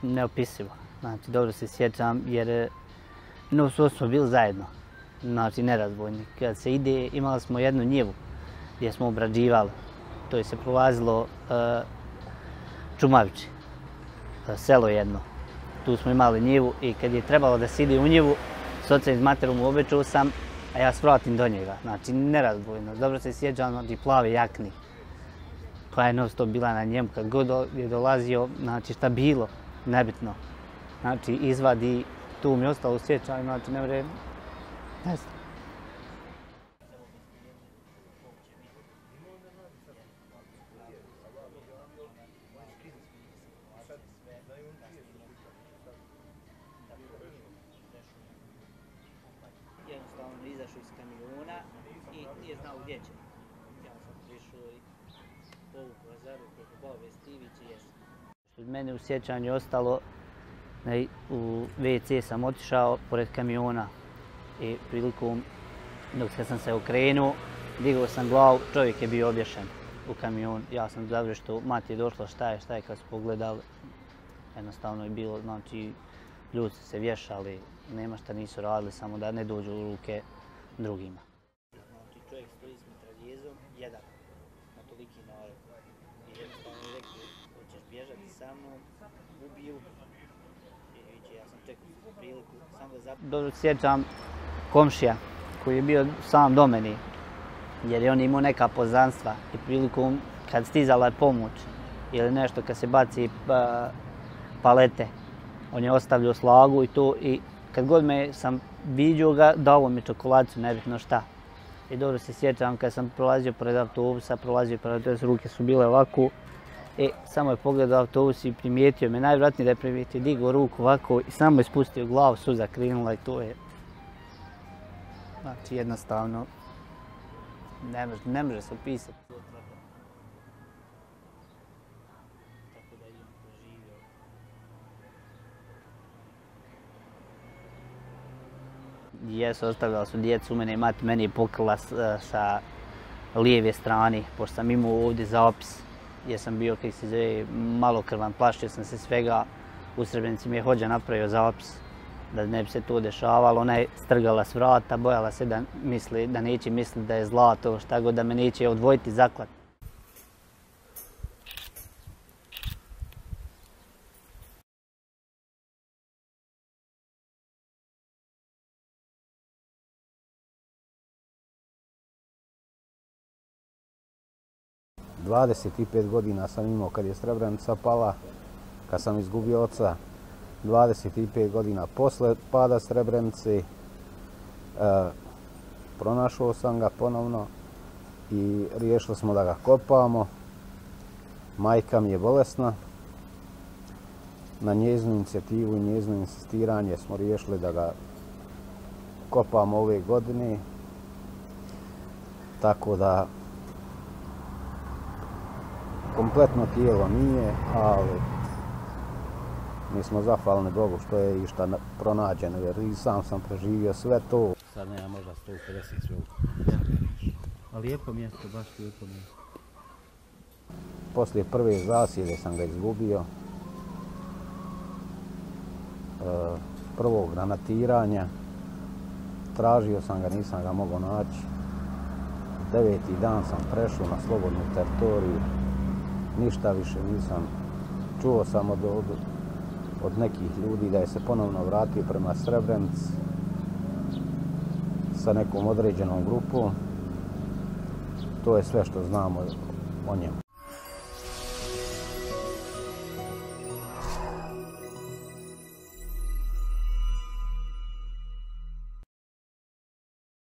neopisivo. Znači, dobro se sjećam jer smo bili zajedno. Znači, nerazvojni. Kad se ide, imali smo jednu njivu gdje smo obrađivali. To je se prolazilo Čumavići, selo jedno. Tu smo imali njivu i kad je trebalo da se ide u njivu, s ocem iz materom obećao sam, a ja svratim do njega. Znači, nerazbojno. Dobro se sjećam, znači, plave jakni koja je non stop bila na njemu. Kad god je dolazio, znači, šta bilo, nebitno. Znači, izvadi, tu mi je ostalo sjećanje, znači, ne vrem, ne znam. Jednostavno izašao iz kamiona i nije znao gdje će. Ja sam prišao i povukao za ruku, obave Stivić i jesam. Od mene u sjećanju ostalo, u WC sam otišao pored kamiona i prilikom dok sam se okrenuo, digao sam glavu, čovjek je bio obješen u kamion. Ja sam zavrio što mati je došla, šta je kad su pogledali. Jednostavno je bilo, znači, ljudi su se vješali, nema šta nisu radili, samo da ne dođu u ruke drugima. Znači, čovjek stoji s mitraljezom, jedan, na toliki narod. I jednostavno je rekao, hoćeš bježati sa mnom, ubiju. I ja sam čekao priliku, samo da zapravo. Dobro sjećam komšija koji je bio sam do meni, jer je on imao neka poznanstva i prilikom kad stizala je pomoć ili nešto kad se baci palete, on je ostavljao slagu i to i kad god sam vidio ga, dao mi čokoladicu, nebitno šta. I dobro se sjećam kad sam prolazio pored autobusa, ruke su bile ovako i samo je pogledao autobus i primijetio me, najvjerojatnije da je primijetio, digao ruku ovako i samo je spustio glavu, suza krenula i to je. Znači jednostavno ne može se opisati. Jesu, ostavljala su djecu, mati meni je pokrila sa lijeve strane, pošto sam imao ovdje zapis gdje sam bio, kako se zove, malokrvan, plašio sam se svega. U Srebrenici mi je hođa napravio zapis da ne bi se to dešavalo. Ona je strgala s vrata, bojala se da neće misliti da je zlato, šta god, da me neće odvojiti zaklat. ...25 godina sam imao kad je Srebrenica pala, kad sam izgubio oca. 25 godina posle pada Srebrenice, pronašao sam ga ponovno i riješili smo da ga kopamo. Majka mi je bolesna. Na njezinu inicijativu i njezino insistiranje smo riješili da ga kopamo ove godine. Tako da kompletno tijelo nije, ali mi smo zahvalni Bogu što je išta pronađeno, jer i sam preživio sve to. Sad nema možda 150 svog. A lijepo mjesto, baš lijepo mjesto. Poslije prve zasjede sam ga izgubio. Prvog granatiranja. Tražio sam ga, nisam ga mogao naći. 9. dan sam prešao na slobodnu teritoriju. Ništa više nisam. Čuo sam od nekih ljudi da je se ponovno vratio prema Srebrenici sa nekom određenom grupom. To je sve što znamo o njemu.